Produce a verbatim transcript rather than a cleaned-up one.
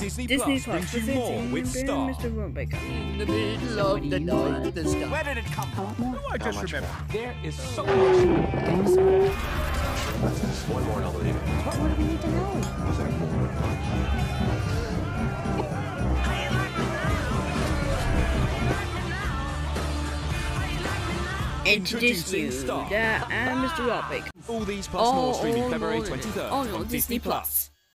Disney, Disney Plus Plus brings you more with Star. Mister Robobaker. In the middle of the night, the star. Where did it come from? Oh, I just remember. There is so much. One more and I'll believe it. What more do we need to know? Introduce you to and Mister Robobaker. All these plus Oh, more streaming oh, February more than twenty-third on on Disney Plus.